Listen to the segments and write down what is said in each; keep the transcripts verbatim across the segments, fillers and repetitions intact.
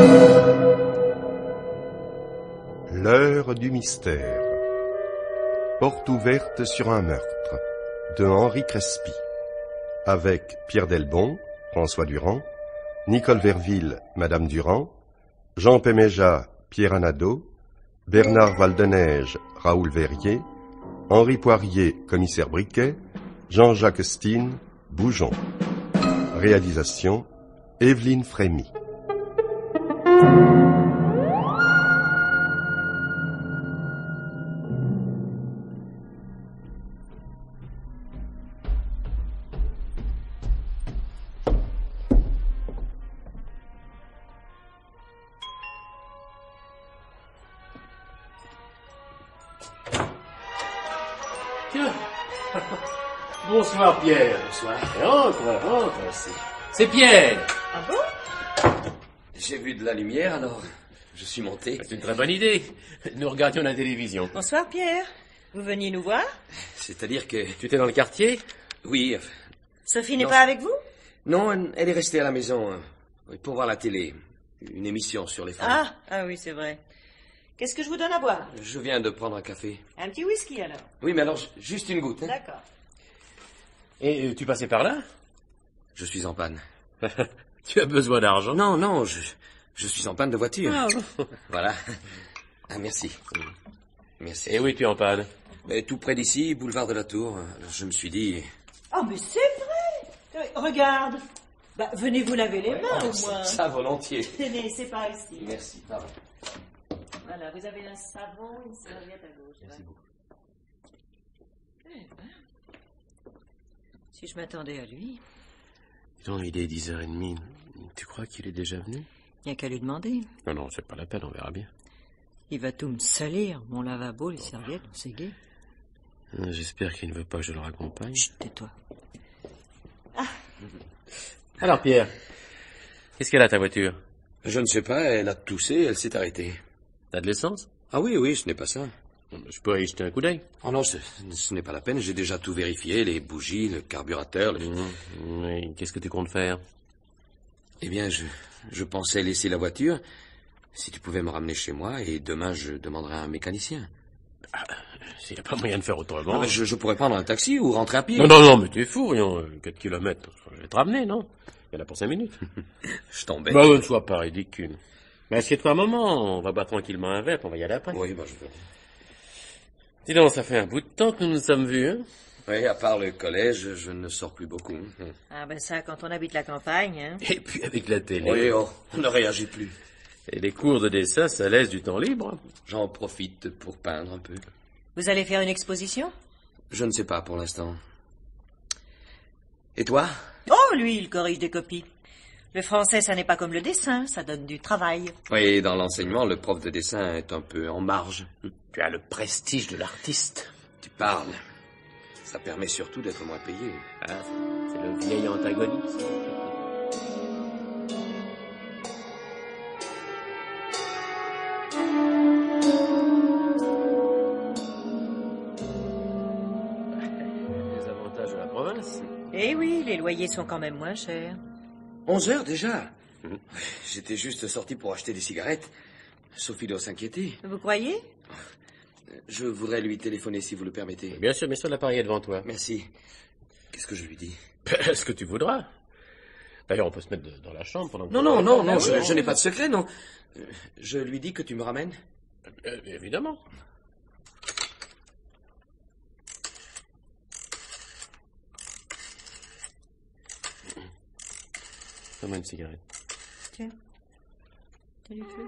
L'heure du mystère. Porte ouverte sur un meurtre de Henri Crespi. Avec Pierre Delbon, François Durand, Nicole Verville, Madame Durand, Jean Péméja, Pierre Anado, Bernard Valdeneige, Raoul Verrier, Henri Poirier, Commissaire Briquet, Jean-Jacques Stine, Boujon. Réalisation, Evelyne Frémy. Bonsoir Pierre. Bonsoir. Entre, entre, c'est... C'est Pierre. Ah bon? J'ai vu de la lumière, alors je suis monté. C'est une très bonne idée. Nous regardions la télévision. Bonsoir Pierre. Vous veniez nous voir? C'est-à-dire que... Tu étais dans le quartier? Oui. Sophie n'est non, pas avec vous? Non, elle est restée à la maison euh, pour voir la télé. Une émission sur les femmes. Ah, ah oui, c'est vrai. Qu'est-ce que je vous donne à boire? Je viens de prendre un café. Un petit whisky alors? Oui, mais alors juste une goutte. Hein? D'accord. Et euh, tu passais par là? Je suis en panne. Tu as besoin d'argent? Non, non, je, je suis en panne de voiture. Ah, bon. Voilà. Ah, merci. Merci. Et oui, tu es en panne? Mais tout près d'ici, boulevard de la Tour. Alors je me suis dit... Oh, mais c'est vrai! Regarde. Bah, venez vous laver les mains oh, au moins. Ça, volontiers. Tenez, c'est par ici. Merci, pardon. Voilà, vous avez un savon, une serviette à gauche. Merci beaucoup. Eh ben, si je m'attendais à lui... Non, il est dix heures trente. Tu crois qu'il est déjà venu? Il n'y a qu'à lui demander. Non, non, c'est pas la peine, on verra bien. Il va tout me salir, mon lavabo, les serviettes, c'est gai. J'espère qu'il ne veut pas que je le raccompagne. Chut, tais-toi. Ah. Alors, Pierre, qu'est-ce qu'elle a, ta voiture? Je ne sais pas, elle a toussé, elle s'est arrêtée. T'as de l'essence? Ah oui, oui, ce n'est pas ça. Je peux y jeter un coup d'œil? Oh non, ce, ce n'est pas la peine, j'ai déjà tout vérifié, les bougies, le carburateur... Le... Mmh. Et qu'est-ce que tu comptes faire? Eh bien, je, je pensais laisser la voiture, si tu pouvais me ramener chez moi, et demain je demanderai un mécanicien. Ah, s'il n'y a pas moyen de faire autrement... Non, mais je, je pourrais prendre un taxi ou rentrer à pied. Non, non, non, mais t'es fou, rien. quatre kilomètres, je vais te ramener, non? Il y en a pour cinq minutes. Je t'embête. Bah, ne sois pas ridicule. Mais assieds-toi un moment, on va boire tranquillement un verre, puis on va y aller après. Oui, bah je veux. Dis donc, ça fait un bout de temps que nous nous sommes vus, hein? Oui, à part le collège, je ne sors plus beaucoup. Ah ben ça, quand on habite la campagne, hein. Et puis avec la télé. Oui, oh, on ne réagit plus. Et les cours de dessin, ça laisse du temps libre. J'en profite pour peindre un peu. Vous allez faire une exposition? Je ne sais pas pour l'instant. Et toi? Oh, lui, il corrige des copies. Le français, ça n'est pas comme le dessin, ça donne du travail. Oui, dans l'enseignement, le prof de dessin est un peu en marge. Tu as le prestige de l'artiste. Tu parles. Ça permet surtout d'être moins payé. Ah, c'est le vieil antagoniste. Les avantages de la province. Eh oui, les loyers sont quand même moins chers. Onze heures déjà? Mmh. J'étais juste sorti pour acheter des cigarettes. Sophie doit s'inquiéter. Vous croyez? Je voudrais lui téléphoner si vous le permettez. Bien sûr, bien sûr, l'appareil est devant toi. Merci. Qu'est-ce que je lui dis? Ce que tu voudras. D'ailleurs, on peut se mettre de, dans la chambre pendant que... Non, non, non, non, je, je n'ai pas de secret, non. Je lui dis que tu me ramènes? Euh, évidemment. Donne-moi une cigarette. Tiens. T'as du feu?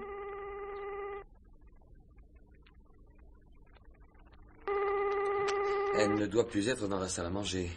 Elle ne doit plus être dans la salle à manger.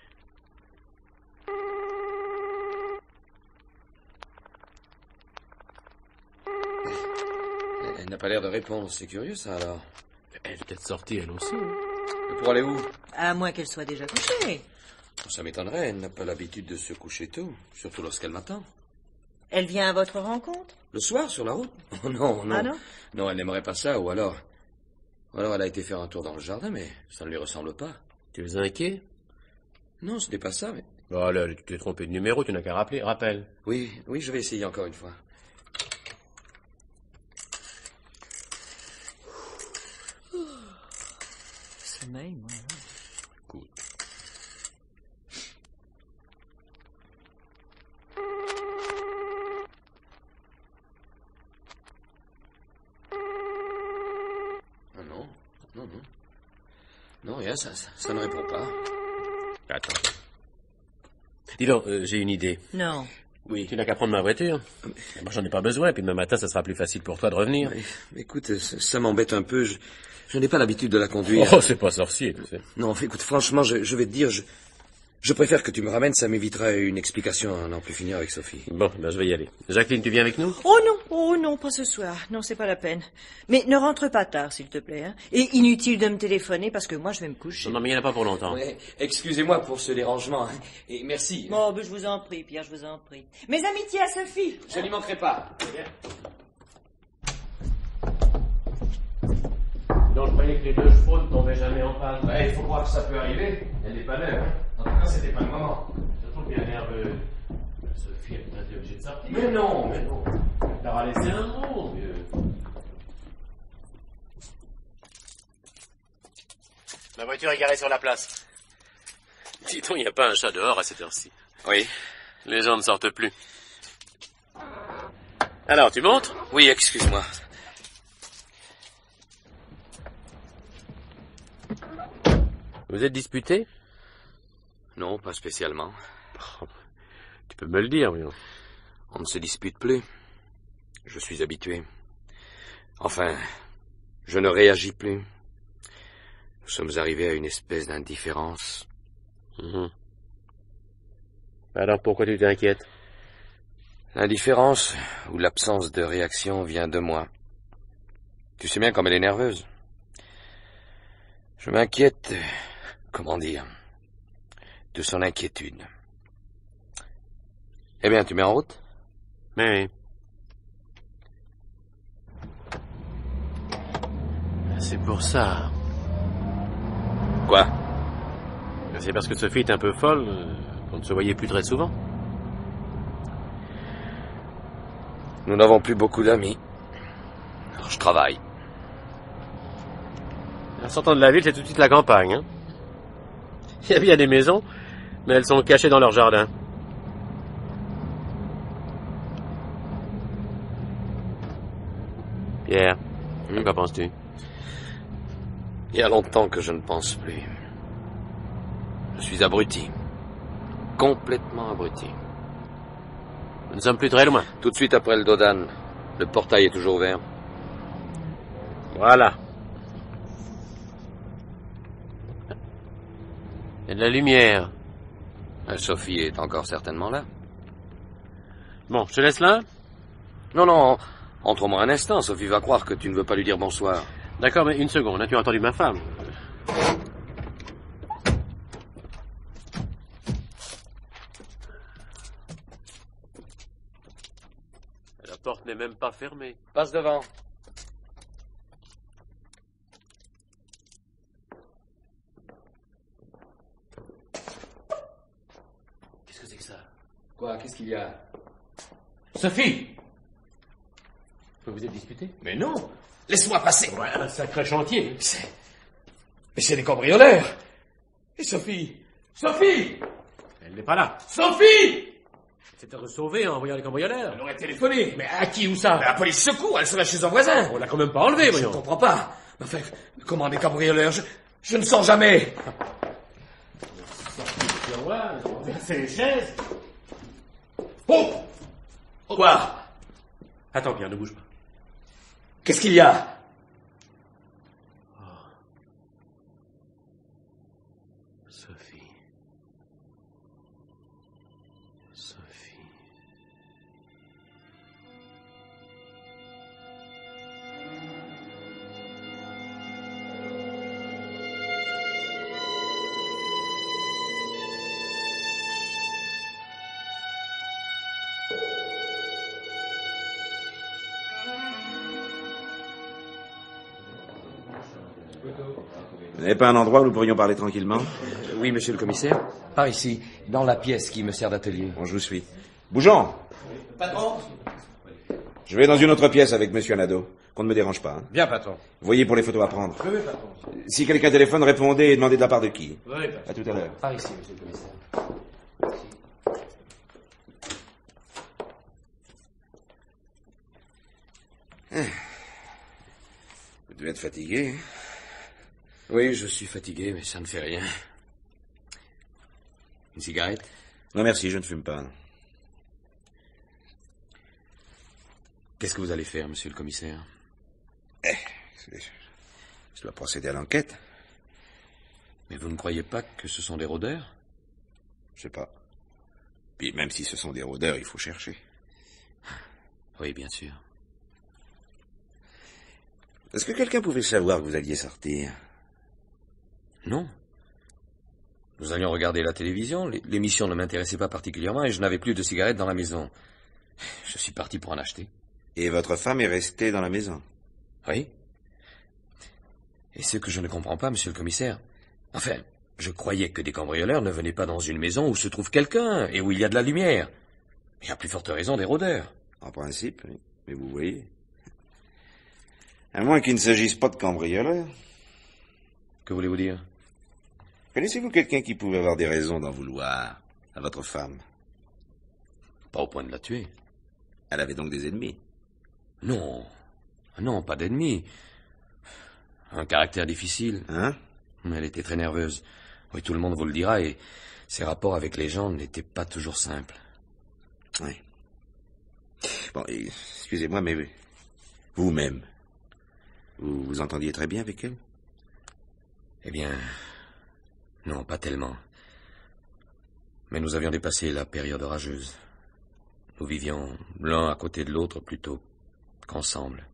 Elle n'a pas l'air de répondre. C'est curieux, ça, alors. Elle est peut-être sortie, elle aussi. Pour aller où? À moins qu'elle soit déjà couchée. Ça m'étonnerait. Elle n'a pas l'habitude de se coucher tôt. Surtout lorsqu'elle m'attend. Elle vient à votre rencontre? Le soir, sur la route? Oh non, non. Ah non? Non, elle n'aimerait pas ça, ou alors... Ou alors elle a été faire un tour dans le jardin, mais ça ne lui ressemble pas. Tu es inquiet? Non, ce n'est pas ça, mais... Oh là, tu t'es trompé de numéro, tu n'as qu'à rappeler. Rappelle. Oui, oui, je vais essayer encore une fois. sommeil, moi. Cool. Ah non, non, non. Non, rien, ça, ça, ça ne répond pas. Attends. Dis donc, euh, j'ai une idée. Non. Oui. Tu n'as qu'à prendre ma voiture. Moi, j'en ai pas besoin, et puis demain matin, ça sera plus facile pour toi de revenir. Mais, écoute, ça, ça m'embête un peu. Je, je n'ai pas l'habitude de la conduire. Oh, c'est pas sorcier, tu sais. Non, écoute, franchement, je, je vais te dire, je, je préfère que tu me ramènes, ça m'évitera une explication à n'en plus finir avec Sophie. Bon, ben je vais y aller. Jacqueline, tu viens avec nous? Oh non, oh non, pas ce soir. Non, c'est pas la peine. Mais ne rentre pas tard, s'il te plaît. Hein. Et inutile de me téléphoner parce que moi, je vais me coucher. Non, non, mais il n'y en a pas pour longtemps. Ouais, excusez-moi pour ce dérangement. Hein, et merci. Bon, ben, je vous en prie, Pierre, je vous en prie. Mes amitiés à Sophie. Je n'y manquerai pas. Donc, je croyais que les deux chevaux ne tombaient jamais en panne. Ouais, il faut croire que ça peut arriver. Elle n'est pas neuve. Hein. En tout cas, c'était pas le moment. Je trouve bien nerveux. Sophie, elle est peut-être obligée de sortir. Mais non, mais non. Elle leur a laissé un mot, vieux. Ma voiture est garée sur la place. Dis donc, il n'y a pas un chat dehors à cette heure-ci. Oui. Les gens ne sortent plus. Alors, tu montes? Oui, excuse-moi. Vous êtes disputés? Non, pas spécialement. Oh, tu peux me le dire, voyons. On ne se dispute plus. Je suis habitué. Enfin, je ne réagis plus. Nous sommes arrivés à une espèce d'indifférence. Mmh. Alors pourquoi tu t'inquiètes? L'indifférence ou l'absence de réaction vient de moi. Tu sais bien comme elle est nerveuse. Je m'inquiète, comment dire, de son inquiétude. Eh bien, tu mets en route? Mais c'est pour ça. Quoi? C'est parce que Sophie est un peu folle qu'on ne se voyait plus très souvent. Nous n'avons plus beaucoup d'amis. Alors, je travaille. En sortant de la ville, c'est tout de suite la campagne. Hein. Il y a bien des maisons, mais elles sont cachées dans leur jardin. Pierre, Hmm? qu'en penses-tu? Il y a longtemps que je ne pense plus. Je suis abruti. Complètement abruti. Nous ne sommes plus très loin. Tout de suite après le Dodan, le portail est toujours ouvert. Voilà. Il y a de la lumière. Sophie est encore certainement là. Bon, je te laisse là. Non, non, entre-moi un instant. Sophie va croire que tu ne veux pas lui dire bonsoir. D'accord, mais une seconde. As-tu entendu ma femme? La porte n'est même pas fermée. Passe devant. Qu'est-ce que c'est que ça? Quoi? Qu'est-ce qu'il y a? Sophie! Vous vous êtes disputé? Mais non! Laisse-moi passer! Ouais, un sacré chantier. C'est... Mais c'est des cambrioleurs! Et Sophie? Sophie! Elle n'est pas là. Sophie! Elle s'est sauvée en voyant les cambrioleurs. Elle aurait téléphoné. Mais à qui ou ça? Mais la police secours, elle serait chez un voisin. On l'a quand même pas enlevé, Je voyons. ne comprends pas. Enfin, comment des cambrioleurs? Je, je ne sors jamais. C'est les chaises. Oh! Quoi? Attends, Pierre, ne bouge pas. Qu'est-ce qu'il y a? Sophie. Sophie. Vous n'avez pas un endroit où nous pourrions parler tranquillement? Oui, monsieur le commissaire. Par ici, dans la pièce qui me sert d'atelier. Bon, je vous suis. Bougeons! Patron? Je vais dans une autre pièce avec monsieur Nadeau. Qu'on ne me dérange pas. Hein. Bien, patron. Voyez pour les photos à prendre. Oui, oui, patron. Si quelqu'un téléphone, répondez et demandez de la part de qui. Oui, patron. À tout à l'heure. Par ici, monsieur le commissaire. Vous devez être fatigué. Hein. Oui, je suis fatigué, mais ça ne fait rien. Une cigarette? Non, merci, je ne fume pas. Qu'est-ce que vous allez faire, monsieur le commissaire? Eh, je dois procéder à l'enquête. Mais vous ne croyez pas que ce sont des rôdeurs? Je sais pas. Puis même si ce sont des rôdeurs, il faut chercher. Oui, bien sûr. Est-ce que quelqu'un pouvait savoir que vous alliez sortir? Non. Nous allions regarder la télévision, l'émission ne m'intéressait pas particulièrement et je n'avais plus de cigarettes dans la maison. Je suis parti pour en acheter. Et votre femme est restée dans la maison? Oui. Et ce que je ne comprends pas, monsieur le commissaire, enfin, je croyais que des cambrioleurs ne venaient pas dans une maison où se trouve quelqu'un et où il y a de la lumière. Et à plus forte raison des rôdeurs. En principe, oui. Mais vous voyez. À moins qu'il ne s'agisse pas de cambrioleurs. Que voulez-vous dire? Connaissez-vous quelqu'un qui pouvait avoir des raisons d'en vouloir à votre femme? Pas au point de la tuer. Elle avait donc des ennemis? Non. Non, pas d'ennemis. Un caractère difficile. Hein? Elle était très nerveuse. Oui, tout le monde vous le dira, et ses rapports avec les gens n'étaient pas toujours simples. Oui. Bon, excusez-moi, mais vous-même, vous vous entendiez très bien avec elle? Eh bien, non, pas tellement. Mais nous avions dépassé la période orageuse. Nous vivions l'un à côté de l'autre plutôt qu'ensemble.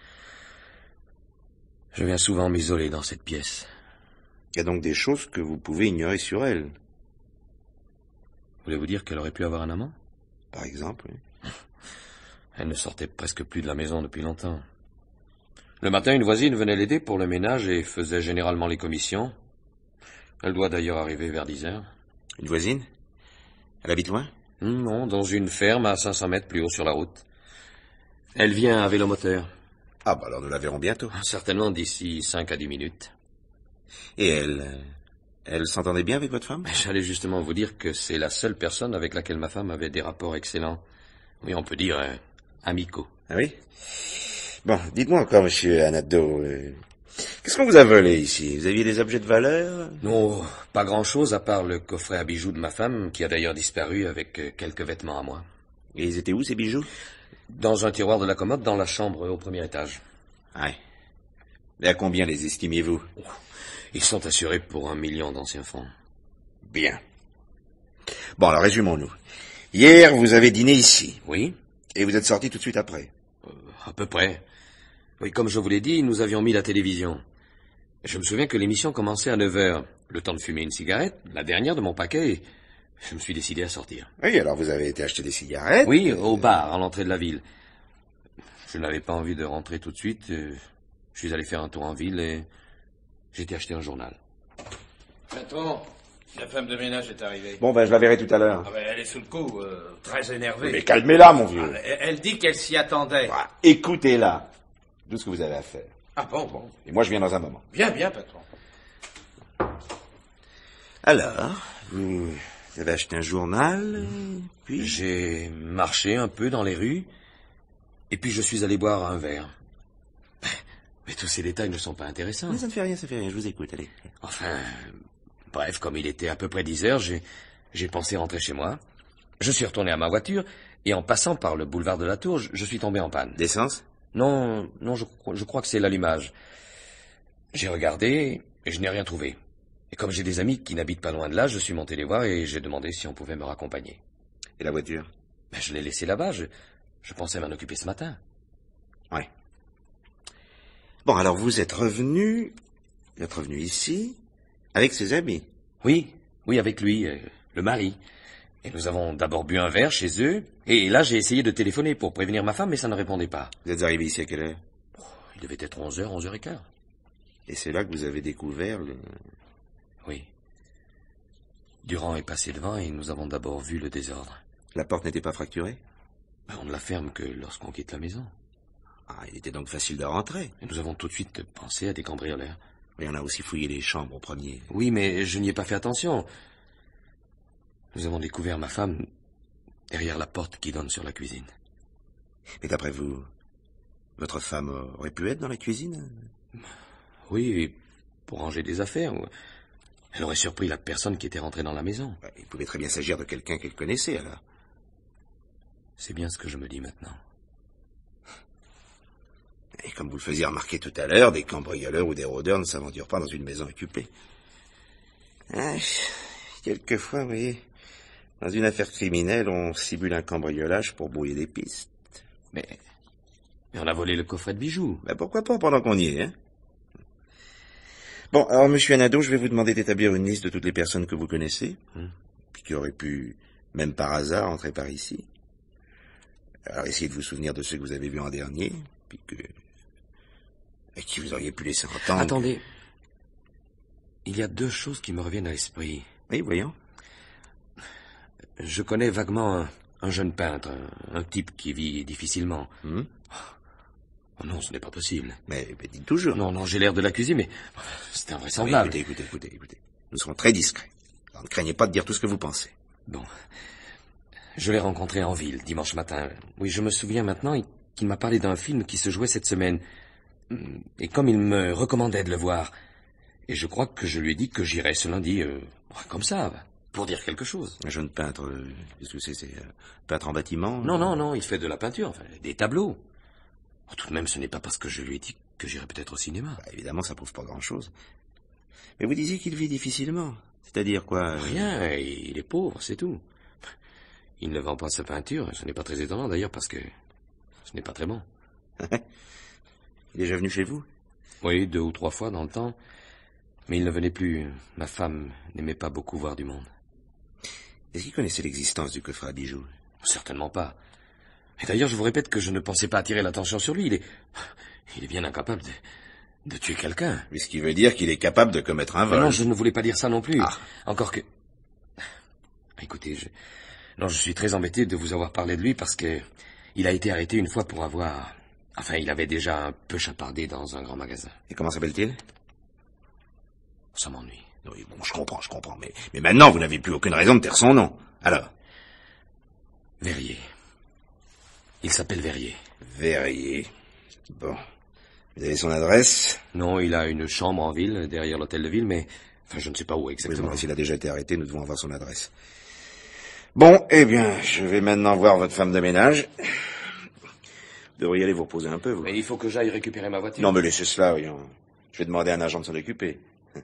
Je viens souvent m'isoler dans cette pièce. Il y a donc des choses que vous pouvez ignorer sur elle. Voulez-vous dire qu'elle aurait pu avoir un amant? Par exemple, oui. Elle ne sortait presque plus de la maison depuis longtemps. Le matin, une voisine venait l'aider pour le ménage et faisait généralement les commissions. Elle doit d'ailleurs arriver vers dix heures. Une voisine? Elle habite loin? Non, dans une ferme à cinq cents mètres plus haut sur la route. Elle vient à vélomoteur. Ah, bah alors nous la verrons bientôt. Certainement d'ici cinq à dix minutes. Et elle, elle s'entendait bien avec votre femme? J'allais justement vous dire que c'est la seule personne avec laquelle ma femme avait des rapports excellents. Oui, on peut dire euh, amicaux. Ah oui? Bon, dites-moi encore, monsieur Anado, euh, qu'est-ce qu'on vous a volé ici? Vous aviez des objets de valeur? Non, pas grand-chose à part le coffret à bijoux de ma femme, qui a d'ailleurs disparu avec euh, quelques vêtements à moi. Et ils étaient où, ces bijoux? Dans un tiroir de la commode, dans la chambre au premier étage. Ouais. Mais à combien les estimiez-vous? Ils sont assurés pour un million d'anciens fonds. Bien. Bon, alors résumons-nous. Hier, vous avez dîné ici. Oui. Et vous êtes sorti tout de suite après? Euh, à peu près. Oui, comme je vous l'ai dit, nous avions mis la télévision. Je me souviens que l'émission commençait à neuf heures. Le temps de fumer une cigarette, la dernière de mon paquet, et je me suis décidé à sortir. Oui, alors vous avez été acheter des cigarettes? Oui, au bar, à l'entrée de la ville. Je n'avais pas envie de rentrer tout de suite. Je suis allé faire un tour en ville et j'ai été acheter un journal. Patron, la femme de ménage est arrivée. Bon, ben je la verrai tout à l'heure. Ah ben, elle est sous le coup, euh, très énervée. Mais calmez-la, mon vieux. Ah, elle, elle dit qu'elle s'y attendait. Ah, écoutez-la. Tout ce que vous avez à faire. Ah bon, bon. Et moi, je viens dans un moment. Bien, bien, patron. Alors, vous avez acheté un journal, puis... J'ai marché un peu dans les rues, et puis je suis allé boire un verre. Mais tous ces détails ne sont pas intéressants. Mais ça ne fait rien, ça ne fait rien, je vous écoute, allez. Enfin, bref, comme il était à peu près dix heures, j'ai, j'ai pensé rentrer chez moi. Je suis retourné à ma voiture, et en passant par le boulevard de la Tour, je, je suis tombé en panne. D'essence? Non, non, je, je crois que c'est l'allumage. J'ai regardé, et je n'ai rien trouvé. Et comme j'ai des amis qui n'habitent pas loin de là, je suis monté les voir et j'ai demandé si on pouvait me raccompagner. Et la voiture? Ben, je l'ai laissée là-bas, je, je pensais m'en occuper ce matin. Oui. Bon, alors vous êtes revenu, vous êtes revenu ici, avec ses amis? Oui, oui, avec lui, euh, le mari. Et nous avons d'abord bu un verre chez eux, et là j'ai essayé de téléphoner pour prévenir ma femme, mais ça ne répondait pas. Vous êtes arrivé ici à quelle heure? Oh, il devait être onze heures, onze heures et quart. Et c'est là que vous avez découvert le... Oui. Durand est passé devant et nous avons d'abord vu le désordre. La porte n'était pas fracturée? Ben, on ne la ferme que lorsqu'on quitte la maison. Ah, il était donc facile de rentrer. Et nous avons tout de suite pensé à des cambrioleurs. Mais on a aussi fouillé les chambres au premier. Oui, mais je n'y ai pas fait attention. Nous avons découvert ma femme derrière la porte qui donne sur la cuisine. Mais d'après vous, votre femme aurait pu être dans la cuisine? Oui, pour ranger des affaires. Elle aurait surpris la personne qui était rentrée dans la maison. Il pouvait très bien s'agir de quelqu'un qu'elle connaissait, alors. C'est bien ce que je me dis maintenant. Et comme vous le faisiez remarquer tout à l'heure, des cambrioleurs ou des rôdeurs ne s'aventurent pas dans une maison occupée. Ah, quelquefois, vous voyez, dans une affaire criminelle, on simule un cambriolage pour brouiller des pistes. Mais, mais on a volé le coffret de bijoux. Ben pourquoi pas pendant qu'on y est, hein? Bon, alors, monsieur Anado, je vais vous demander d'établir une liste de toutes les personnes que vous connaissez, hum. puis qui auraient pu, même par hasard, entrer par ici. Alors, essayez de vous souvenir de ceux que vous avez vus en dernier, puis que... et qui vous auriez pu laisser entendre... Attendez. Il y a deux choses qui me reviennent à l'esprit. Oui, voyons. Je connais vaguement un, un jeune peintre, un, un type qui vit difficilement. Hum? Oh non, ce n'est pas possible. Mais, mais dites toujours. Non, non, j'ai l'air de l'accuser, mais c'est invraisemblable. Oui, écoutez, écoutez, écoutez, écoutez. Nous serons très discrets. Alors, ne craignez pas de dire tout ce que vous pensez. Bon. Je l'ai rencontré en ville, dimanche matin. Oui, je me souviens maintenant qu'il m'a parlé d'un film qui se jouait cette semaine. Et comme il me recommandait de le voir, et je crois que je lui ai dit que j'irais ce lundi, euh, comme ça, pour dire quelque chose. Un jeune peintre, euh, qu'est-ce que c'est, c'est euh, peintre en bâtiment? Non, non, non, il fait de la peinture, enfin, des tableaux. Oh, tout de même, ce n'est pas parce que je lui ai dit que j'irais peut-être au cinéma. Bah, évidemment, ça prouve pas grand-chose. Mais vous disiez qu'il vit difficilement. C'est-à-dire quoi? euh... Rien, il est pauvre, c'est tout. Il ne vend pas sa peinture, ce n'est pas très étonnant d'ailleurs parce que ce n'est pas très bon. Il est déjà venu chez vous? Oui, deux ou trois fois dans le temps. Mais il ne venait plus. Ma femme n'aimait pas beaucoup voir du monde. Est-ce qu'il connaissait l'existence du coffret à bijoux? Certainement pas. Et d'ailleurs, je vous répète que je ne pensais pas attirer l'attention sur lui. Il est... Il est bien incapable de, de tuer quelqu'un. Mais ce qui veut dire qu'il est capable de commettre un vol. Non, je ne voulais pas dire ça non plus. Ah. Encore que... Écoutez, je... Non, je suis très embêté de vous avoir parlé de lui parce que... Il a été arrêté une fois pour avoir... Enfin, il avait déjà un peu chapardé dans un grand magasin. Et comment s'appelle-t-il? Ça m'ennuie. Oui, bon, je comprends, je comprends. Mais, mais maintenant, vous n'avez plus aucune raison de taire son nom. Alors? Verrier. Il s'appelle Verrier. Verrier. Bon. Vous avez son adresse? Non, il a une chambre en ville, derrière l'hôtel de ville, mais... Enfin, je ne sais pas où exactement. Oui, s'il a déjà été arrêté, nous devons avoir son adresse. Bon, eh bien, je vais maintenant voir votre femme de ménage. Vous devriez aller vous reposer un peu, vous. Mais il faut que j'aille récupérer ma voiture. Non, mais laissez cela, voyons. Je vais demander à un agent de s'en occuper.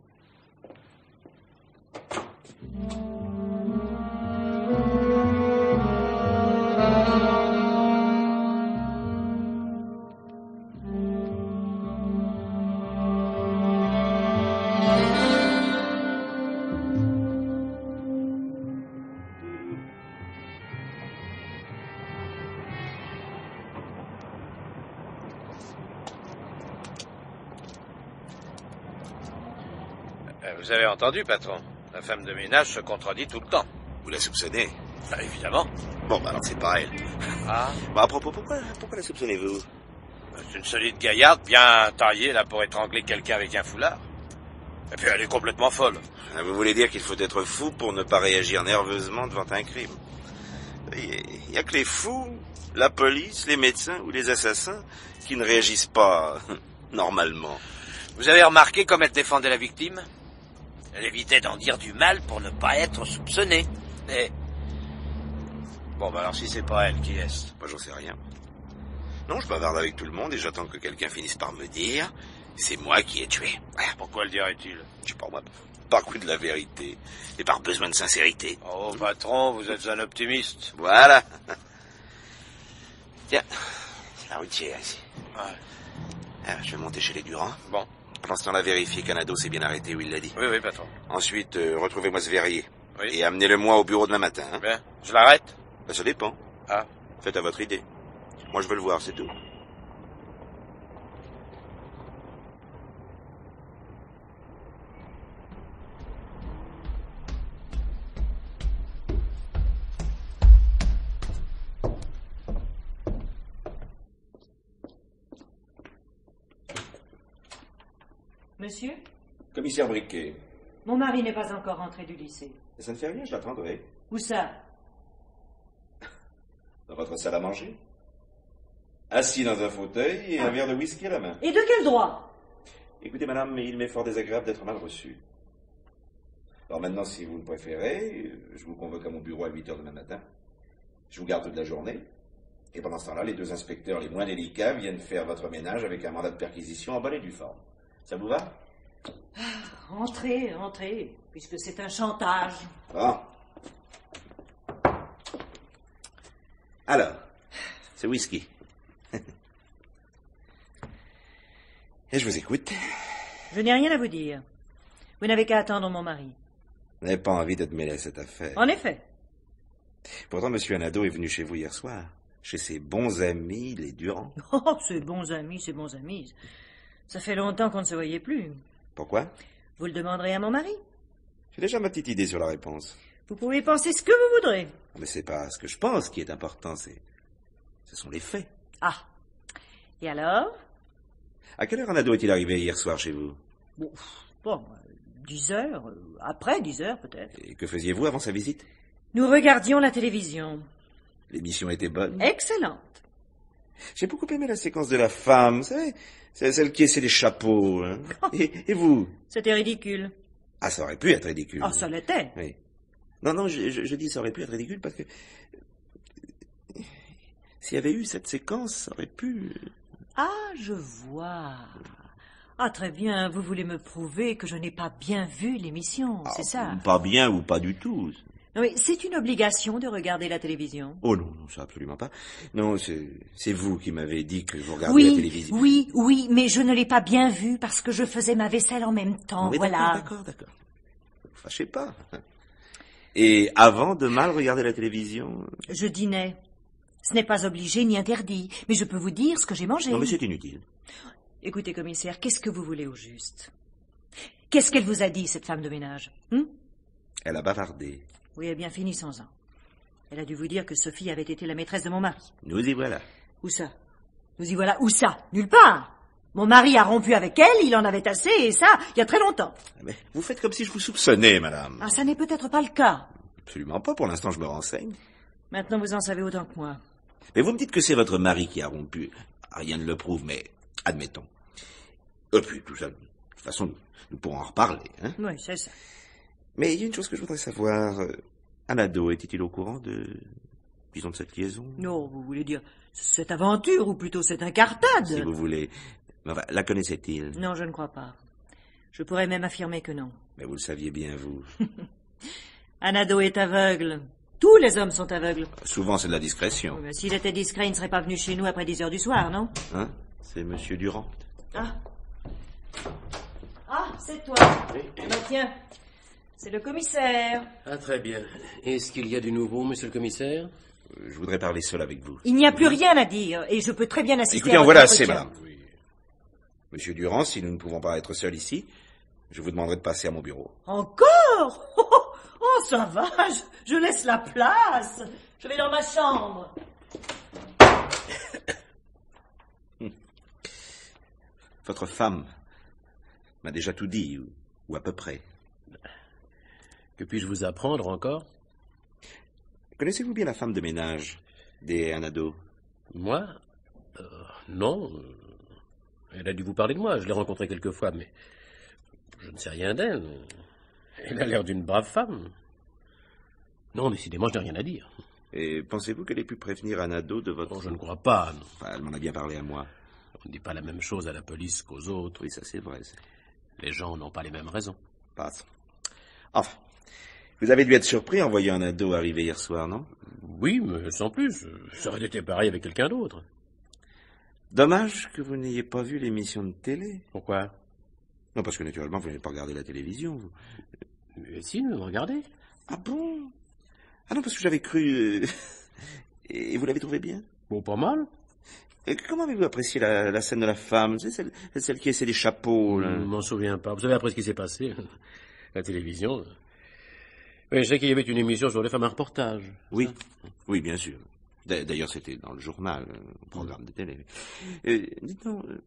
Vous avez entendu, patron? La femme de ménage se contredit tout le temps. Vous la soupçonnez? Bah, évidemment. Bon, bah alors c'est pas elle. Ah? Bah, à propos, pourquoi, pourquoi la soupçonnez-vous? C'est une solide gaillarde, bien taillée, là, pour étrangler quelqu'un avec un foulard. Et puis elle est complètement folle. Vous voulez dire qu'il faut être fou pour ne pas réagir nerveusement devant un crime? Il n'y a que les fous, la police, les médecins ou les assassins qui ne réagissent pas normalement. Vous avez remarqué comme elle défendait la victime? Elle évitait d'en dire du mal pour ne pas être soupçonnée. Et... Bon, bah alors si c'est pas elle, qui est-ce? Moi, j'en sais rien. Non, je bavarde avec tout le monde et j'attends que quelqu'un finisse par me dire « C'est moi qui ai tué ». Pourquoi le dirait-il? Je sais pas, moi, par goût de la vérité et par besoin de sincérité. Oh, patron, vous êtes un optimiste. Voilà. Tiens, c'est la routière ici. Ouais. Ah, je vais monter chez les Durand. Bon. Pendant ce temps-là, vérifiez qu'Anado s'est bien arrêté où il l'a dit. Oui, oui, patron. Ensuite, euh, retrouvez-moi ce verrier. Oui. Et amenez-le-moi au bureau demain matin. Hein. Bien. Je l'arrête? Ben, ça dépend. Ah. Faites à votre idée. Moi, je veux le voir, c'est tout. Monsieur? Commissaire Briquet. Mon mari n'est pas encore rentré du lycée. Ça ne fait rien, je l'attendrai. Où ça? Dans votre salle à manger. Assis dans un fauteuil et un verre de whisky à la main. Et de quel droit? Écoutez, madame, il m'est fort désagréable d'être mal reçu. Alors maintenant, si vous le préférez, je vous convoque à mon bureau à huit heures demain matin. Je vous garde toute la journée. Et pendant ce temps-là, les deux inspecteurs les moins délicats viennent faire votre ménage avec un mandat de perquisition en bonne et due forme. Ça vous va? Ah, entrez, entrez, puisque c'est un chantage. Bon. Alors, ce whisky. Et je vous écoute. Je n'ai rien à vous dire. Vous n'avez qu'à attendre mon mari. Vous n'avez pas envie de te mêler à cette affaire. En effet. Pourtant, monsieur Anado est venu chez vous hier soir. Chez ses bons amis, les Durand. Oh, ses bons amis, ses bons amis. Ça fait longtemps qu'on ne se voyait plus. Pourquoi? Vous le demanderez à mon mari. J'ai déjà ma petite idée sur la réponse. Vous pouvez penser ce que vous voudrez. Mais c'est pas ce que je pense qui est important, c'est... Ce sont les faits. Ah. Et alors? À quelle heure Anado est-il arrivé hier soir chez vous? Bon, bon, dix heures, euh, après dix heures peut-être. Et que faisiez-vous avant sa visite? Nous regardions la télévision. L'émission était bonne. Excellente. J'ai beaucoup aimé la séquence de la femme, vous savez, c'est celle qui essaie les chapeaux. Hein. Et, et vous? C'était ridicule. Ah, ça aurait pu être ridicule. Ah, ça l'était. Oui. Non, non, je, je, je dis ça aurait pu être ridicule parce que... S'il y avait eu cette séquence, ça aurait pu... Ah, je vois. Ah, très bien, vous voulez me prouver que je n'ai pas bien vu l'émission, Ah, c'est ça? Pas bien ou pas du tout. Non, mais c'est une obligation de regarder la télévision. Oh non, non, ça absolument pas. Non, c'est c'est vous qui m'avez dit que vous regardez la Oui, télévision. oui, oui, mais je ne l'ai pas bien vu parce que je faisais ma vaisselle en même temps, Oui, voilà. D'accord, d'accord, d'accord. Ne vous fâchez pas. Et avant de mal regarder la télévision... Je dînais. Ce n'est pas obligé ni interdit, mais je peux vous dire ce que j'ai mangé. Non, mais c'est inutile. Écoutez, commissaire, qu'est-ce que vous voulez au juste? Qu'est-ce qu'elle vous a dit, cette femme de ménage? Hum? Elle a bavardé. Oui, eh bien, finissons-en. Elle a dû vous dire que Sophie avait été la maîtresse de mon mari. Nous y voilà. Où ça? Nous y voilà. Où ça? Nulle part. Mon mari a rompu avec elle, il en avait assez, et ça, il y a très longtemps. Mais vous faites comme si je vous soupçonnais, madame. Ah, ça n'est peut-être pas le cas. Absolument pas, pour l'instant je me renseigne. Maintenant, vous en savez autant que moi. Mais vous me dites que c'est votre mari qui a rompu. Rien ne le prouve, mais admettons. Et puis, tout ça, de toute façon, nous, nous pourrons en reparler. Hein. Oui, c'est ça. Mais il y a une chose que je voudrais savoir. Euh, Anado, était-il au courant de... disons, de cette liaison? Non, vous voulez dire cette aventure, ou plutôt cette incartade? Si vous voulez. Mais enfin, la connaissait-il? Non, je ne crois pas. Je pourrais même affirmer que non. Mais vous le saviez bien, vous. Anado est aveugle. Tous les hommes sont aveugles. Souvent, c'est de la discrétion. Oui, mais s'il était discret, il ne serait pas venu chez nous après dix heures du soir, non? Hein? C'est monsieur Durand. Ah. Ah, c'est toi. Oui. Ah ben tiens, c'est le commissaire. Ah, très bien. Est-ce qu'il y a du nouveau, monsieur le commissaire? Euh, Je voudrais parler seul avec vous. Il n'y a plus rien à dire, et je peux très bien assister Écoutez, à en votre voilà assez, entretien. madame. Oui. Monsieur Durand, si nous ne pouvons pas être seuls ici, je vous demanderai de passer à mon bureau. Encore? Oh, oh, ça va, je, je laisse la place. Je vais dans ma chambre. Votre femme m'a déjà tout dit, ou, ou à peu près. Que puis-je vous apprendre encore? Connaissez-vous bien la femme de ménage des Anado? Moi? Euh, non. Elle a dû vous parler de moi. Je l'ai rencontrée quelques fois, mais je ne sais rien d'elle. Elle a l'air d'une brave femme. Non, décidément, je n'ai rien à dire. Et pensez-vous qu'elle ait pu prévenir Anado de votre... Oh, je ne crois pas, non. Enfin, elle m'en a bien parlé à moi. On ne dit pas la même chose à la police qu'aux autres. Oui, ça c'est vrai. c'est- Les gens n'ont pas les mêmes raisons. Passe. Enfin, vous avez dû être surpris en voyant Anado arriver hier soir, non? Oui, mais sans plus. Ça aurait été pareil avec quelqu'un d'autre. Dommage que vous n'ayez pas vu l'émission de télé. Pourquoi? Non, parce que naturellement, vous n'avez pas regardé la télévision. vous. Mais si, regardez. Ah bon? Ah non, parce que j'avais cru... euh, Et vous l'avez trouvé bien? Bon, pas mal. Et comment avez-vous apprécié la, la scène de la femme? C'est celle, celle qui essaie des chapeaux, Je là. ne m'en souviens pas. Vous savez après ce qui s'est passé? La télévision. Oui, je sais qu'il y avait une émission sur les femmes, un reportage. Oui, oui, bien sûr. D'a- D'ailleurs, c'était dans le journal, euh, le programme de télé. Euh, dites donc, euh,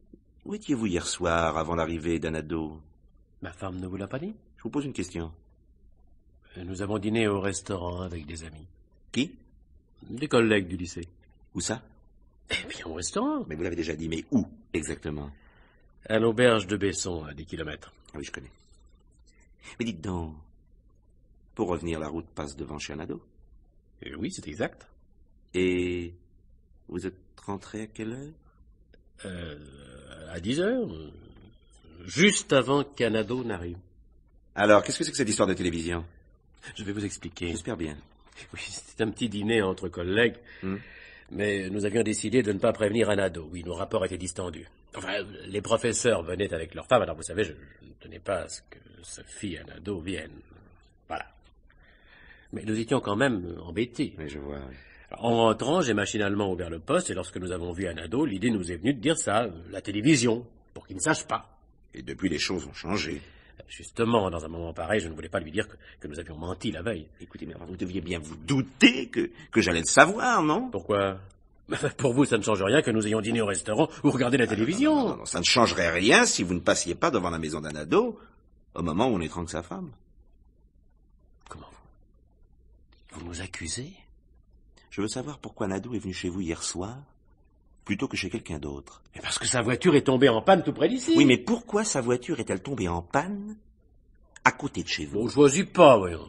Où étiez-vous hier soir, avant l'arrivée d'Anado? Ma femme ne vous l'a pas dit? Je vous pose une question. Nous avons dîné au restaurant avec des amis. Qui? Des collègues du lycée. Où ça? Eh bien, au restaurant. Mais vous l'avez déjà dit, mais où exactement? À l'auberge de Besson, à dix kilomètres. Ah oui, je connais. Mais dites donc, pour revenir, la route passe devant chez Anado? Eh oui, c'est exact. Et vous êtes rentré à quelle heure? Euh, à dix heures. Juste avant qu'Anado n'arrive. Alors, qu'est-ce que c'est que cette histoire de télévision? Je vais vous expliquer. J'espère bien. Oui, c'est un petit dîner entre collègues. Hmm. Mais nous avions décidé de ne pas prévenir Anado. Oui, nos rapports étaient distendus. Enfin, les professeurs venaient avec leurs femmes. Alors, vous savez, je, je ne tenais pas à ce que Sophie et Anado viennent. Voilà. Mais nous étions quand même embêtés. Oui, je vois. Oui. Alors, en rentrant, j'ai machinalement ouvert le poste, et lorsque nous avons vu Anado, l'idée nous est venue de dire ça, la télévision, pour qu'il ne sache pas. Et depuis, les choses ont changé. Justement, dans un moment pareil, je ne voulais pas lui dire que, que nous avions menti la veille. Écoutez, mais vous deviez bien vous douter que, que j'allais le savoir, non? Pourquoi? Pour vous, ça ne change rien que nous ayons dîné au restaurant ou regardé la télévision. Non, non, non, non, ça ne changerait rien si vous ne passiez pas devant la maison d'Anado au moment où on étrangle sa femme. Comment vous? Vous nous accusez? Je veux savoir pourquoi Anado est venu chez vous hier soir, plutôt que chez quelqu'un d'autre. Mais parce que sa voiture est tombée en panne tout près d'ici. Oui, mais pourquoi sa voiture est-elle tombée en panne à côté de chez vous? Bon, je choisis pas, voyons.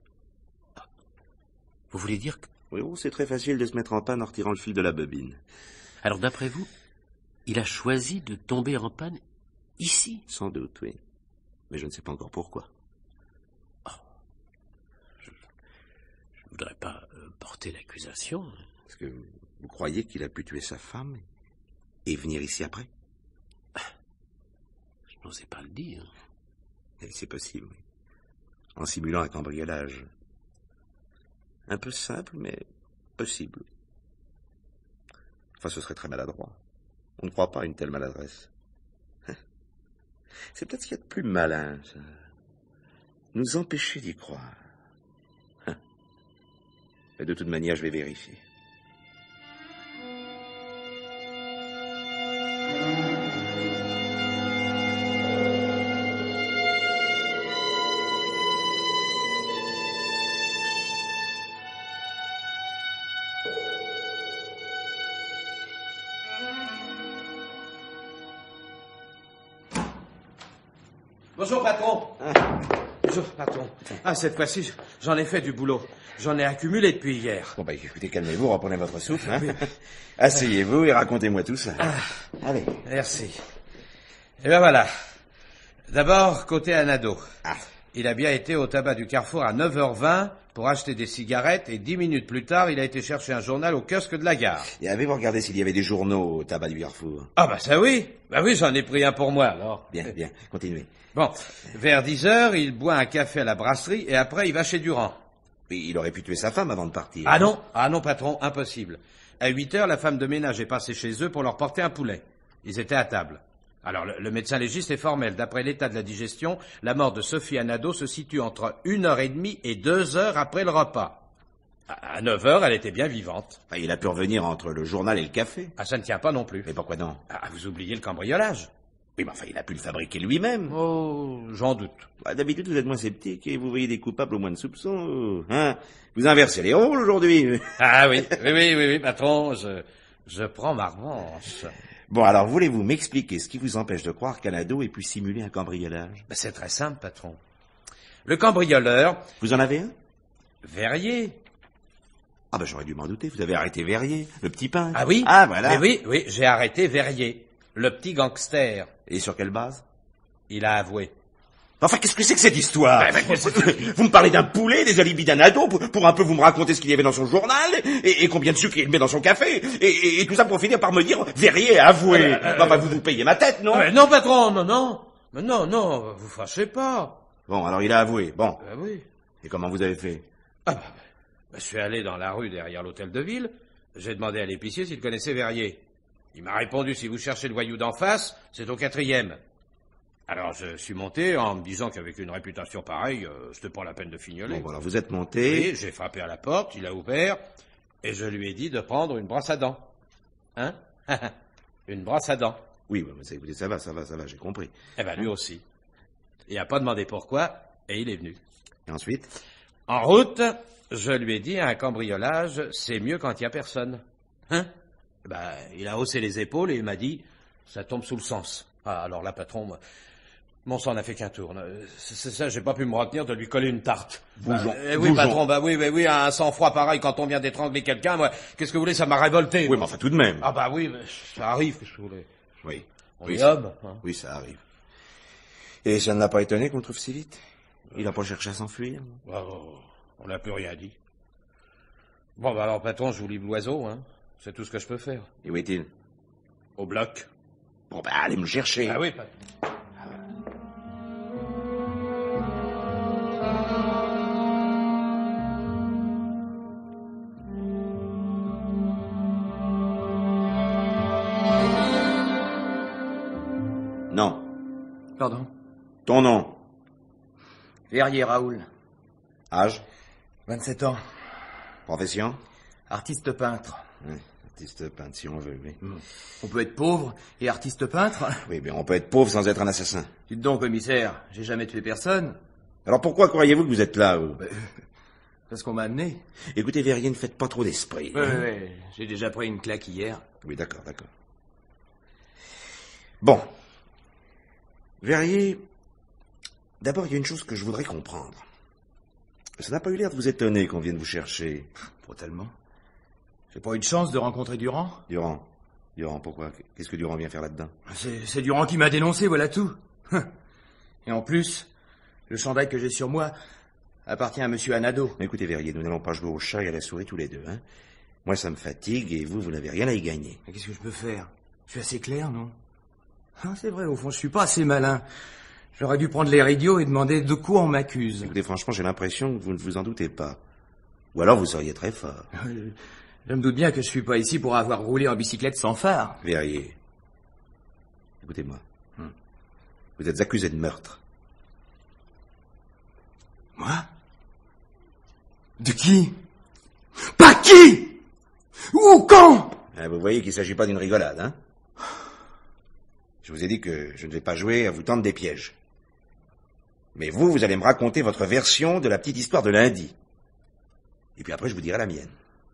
Vous voulez dire que... Oui, oh, c'est très facile de se mettre en panne en retirant le fil de la bobine. Alors, d'après vous, il a choisi de tomber en panne ici? Sans doute, oui. Mais je ne sais pas encore pourquoi. Oh. Je ne voudrais pas euh, porter l'accusation. Est-ce que vous croyez qu'il a pu tuer sa femme et venir ici après? Je n'osais pas le dire. Et c'est possible, oui. En simulant un cambriolage. Un peu simple, mais possible. Enfin, ce serait très maladroit. On ne croit pas à une telle maladresse. C'est peut-être ce qu'il y a de plus malin, ça. Nous empêcher d'y croire. Mais de toute manière, je vais vérifier. Bonjour, patron. Ah. Bonjour, patron. Ah, cette fois-ci, j'en ai fait du boulot. J'en ai accumulé depuis hier. Bon, bah, écoutez, calmez-vous, reprenez votre souffle. Hein. Asseyez-vous et racontez-moi tout ça. Ah. Allez. Merci. Et ben voilà. D'abord, côté Anado. Ah. Il a bien été au tabac du Carrefour à neuf heures vingt pour acheter des cigarettes et dix minutes plus tard, il a été chercher un journal au kiosque de la gare. Et avez-vous regardé s'il y avait des journaux au tabac du Carrefour? Ah bah ça oui. Bah oui, j'en ai pris un pour moi alors. Bien, bien. Continuez. Bon, vers dix heures, il boit un café à la brasserie et après il va chez Durand. Mais il aurait pu tuer sa femme avant de partir. Ah non, ah non patron, impossible. À huit heures, la femme de ménage est passée chez eux pour leur porter un poulet. Ils étaient à table. Alors, le, le médecin légiste est formel. D'après l'état de la digestion, la mort de Sophie Anado se situe entre une heure et demie et deux heures après le repas. À, à neuf heures, elle était bien vivante. Enfin, il a pu revenir entre le journal et le café. Ah, ça ne tient pas non plus. Mais pourquoi non? Ah, vous oubliez le cambriolage. Oui, mais enfin, il a pu le fabriquer lui-même. Oh, j'en doute. Bah, d'habitude, vous êtes moins sceptique et vous voyez des coupables au moins de soupçons. Hein? Vous inversez les rôles aujourd'hui. Ah oui, oui, oui, oui, oui, patron, je, je prends ma revanche. Bon, alors, voulez-vous m'expliquer ce qui vous empêche de croire qu'Anado ait pu simuler un cambriolage? Ben, c'est très simple, patron. Le cambrioleur... Vous en avez un? Verrier. Ah ben, j'aurais dû m'en douter. Vous avez arrêté Verrier, le petit peintre. Ah oui? Ah, voilà. Mais oui, oui, j'ai arrêté Verrier, le petit gangster. Et sur quelle base? Il a avoué. Enfin, qu'est-ce que c'est que cette histoire? Ben, ben, vous me parlez d'un poulet, des alibis d'Anado, pour, pour un peu vous me raconter ce qu'il y avait dans son journal, et, et combien de sucre il met dans son café, et, et, et tout ça pour finir par me dire, Verrier a avoué. Euh, euh, enfin, vous vous payez ma tête, non? euh, Non, patron, non, non. Mais non, non, vous fâchez pas. Bon, alors il a avoué, bon. Ben oui. Et comment vous avez fait? Ah ben, ben, je suis allé dans la rue derrière l'hôtel de ville, j'ai demandé à l'épicier s'il connaissait Verrier. Il m'a répondu, si vous cherchez le voyou d'en face, c'est au quatrième. Alors je suis monté en me disant qu'avec une réputation pareille, euh, c'était pas la peine de fignoler. Bon, voilà, vous êtes monté. Oui, j'ai frappé à la porte, il a ouvert, et je lui ai dit de prendre une brosse à dents. Hein? Une brosse à dents. Oui, bah, ça, écoutez, ça va, ça va, ça va, j'ai compris. Eh ben, lui aussi. Il n'a pas demandé pourquoi, et il est venu. Et ensuite? En route, je lui ai dit, un cambriolage, c'est mieux quand il n'y a personne. Hein? Ben, il a haussé les épaules et il m'a dit, ça tombe sous le sens. Ah, alors là, patron, moi, mon sang n'a fait qu'un tour. C'est ça, j'ai pas pu me retenir de lui coller une tarte. Bougeons. Bah, eh oui, Bougeons. patron, bah oui, bah oui, un sang-froid pareil quand on vient d'étrangler quelqu'un, moi, qu'est-ce que vous voulez, ça m'a révolté. Oui, mais enfin, tout de même. Ah bah oui, mais ça arrive, qu'est-ce que vous voulez. Oui. On oui, est ça- homme, hein. Oui, ça arrive. Et ça ne l'a pas étonné qu'on le trouve si vite? Il n'a pas cherché à s'enfuir? Oh, on n'a plus rien dit. Bon, bah alors, patron, je vous livre l'oiseau, hein. C'est tout ce que je peux faire. Et où est-il? Au bloc. Bon, bah, allez me le chercher. Ah oui, patron. Non. Pardon? Ton nom? Verrier Raoul. Âge? vingt-sept ans. Profession? Artiste peintre. Oui, artiste peintre, si on veut, oui. On peut être pauvre et artiste peintre. Oui, mais on peut être pauvre sans être un assassin. Dites donc, commissaire, j'ai jamais tué personne. Alors pourquoi croyez-vous que vous êtes là, vous? Parce qu'on m'a amené. Écoutez, Verrier, ne faites pas trop d'esprit. Ouais, ouais, ouais. J'ai déjà pris une claque hier. Oui, d'accord, d'accord. Bon. Verrier, d'abord, il y a une chose que je voudrais comprendre. Ça n'a pas eu l'air de vous étonner qu'on vienne vous chercher. Pas tellement. J'ai pas eu de chance de rencontrer Durand. Durand. Durand, pourquoi? Qu'est-ce que Durand vient faire là-dedans? C'est c'est Durand qui m'a dénoncé, voilà tout. Et en plus, le chandail que j'ai sur moi appartient à monsieur Anado. Mais écoutez, Verrier, nous n'allons pas jouer au chat et à la souris tous les deux, hein. Moi, ça me fatigue et vous, vous n'avez rien à y gagner. Mais qu'est-ce que je peux faire? Je suis assez clair, non? Ah, c'est vrai, au fond, je suis pas assez malin. J'aurais dû prendre l'air idiot et demander de quoi on m'accuse. Écoutez, franchement, j'ai l'impression que vous ne vous en doutez pas. Ou alors vous seriez très fort. Je me doute bien que je suis pas ici pour avoir roulé en bicyclette sans phare. Verrier, écoutez-moi. Vous êtes accusé de meurtre. Moi? De qui? Pas qui? Où? Quand? Hein, vous voyez qu'il ne s'agit pas d'une rigolade, hein? Je vous ai dit que je ne vais pas jouer à vous tendre des pièges. Mais vous, vous allez me raconter votre version de la petite histoire de lundi. Et puis après, je vous dirai la mienne.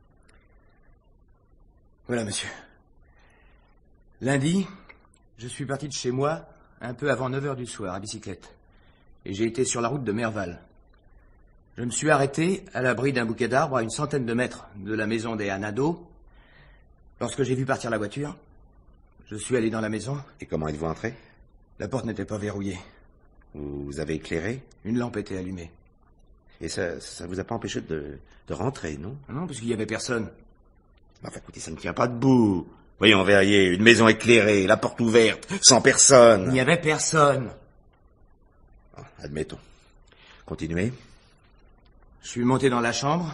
Voilà, monsieur. Lundi, je suis parti de chez moi un peu avant neuf heures du soir à bicyclette. Et j'ai été sur la route de Merval. Je me suis arrêté à l'abri d'un bouquet d'arbres à une centaine de mètres de la maison des Anado. Lorsque j'ai vu partir la voiture, je suis allé dans la maison. Et comment êtes-vous entré? La porte n'était pas verrouillée. Vous avez éclairé? Une lampe était allumée. Et ça ça vous a pas empêché de, de rentrer, non? Non, parce qu'il y avait personne. Enfin, écoutez, ça ne tient pas debout. Voyons, Verrier, une maison éclairée, la porte ouverte, sans personne. Il n'y avait personne. Ah, admettons. Continuez. Je suis monté dans la chambre.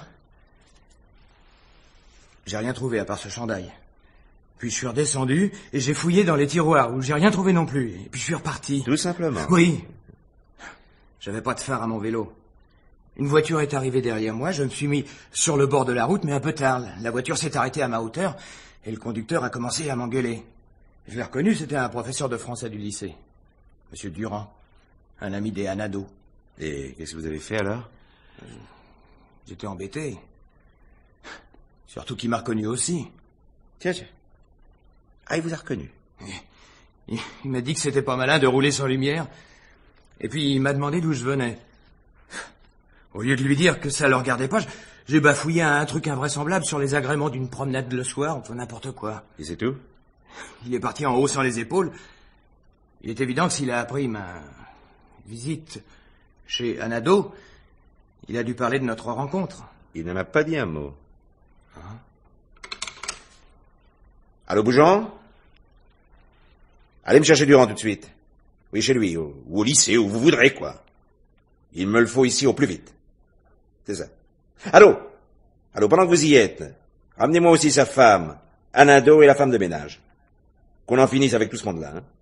J'ai rien trouvé à part ce chandail. Puis je suis redescendu et j'ai fouillé dans les tiroirs où j'ai rien trouvé non plus. Et puis je suis reparti. Tout simplement. Oui. J'avais pas de phare à mon vélo. Une voiture est arrivée derrière moi, je me suis mis sur le bord de la route, mais un peu tard. La voiture s'est arrêtée à ma hauteur et le conducteur a commencé à m'engueuler. Je l'ai reconnu, c'était un professeur de français du lycée. Monsieur Durand, un ami des Anado. Et qu'est-ce que vous avez fait alors? J'étais embêté. Surtout qu'il m'a reconnu aussi. Tiens, tiens. Ah, il vous a reconnu. Il, il m'a dit que c'était pas malin de rouler sans lumière. Et puis il m'a demandé d'où je venais. Au lieu de lui dire que ça le regardait pas, j'ai bafouillé un truc invraisemblable sur les agréments d'une promenade le soir, enfin n'importe quoi. Et c'est tout? Il est parti en haussant les épaules. Il est évident que s'il a appris ma visite chez Anado, il a dû parler de notre rencontre. Il ne m'a pas dit un mot. Hein? Allô, Bougeon? Allez me chercher Durand tout de suite. Oui, chez lui, ou au lycée, où vous voudrez, quoi. Il me le faut ici au plus vite. C'est ça. Allô? Allô, pendant que vous y êtes, ramenez-moi aussi sa femme, Anado et la femme de ménage. Qu'on en finisse avec tout ce monde-là, hein.